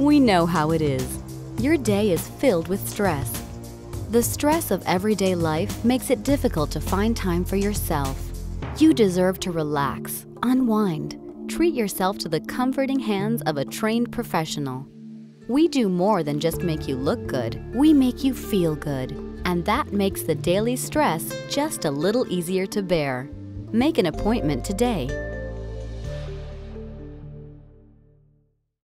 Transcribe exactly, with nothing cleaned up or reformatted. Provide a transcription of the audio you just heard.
We know how it is. Your day is filled with stress. The stress of everyday life makes it difficult to find time for yourself. You deserve to relax, unwind, treat yourself to the comforting hands of a trained professional. We do more than just make you look good, we make you feel good. And that makes the daily stress just a little easier to bear. Make an appointment today.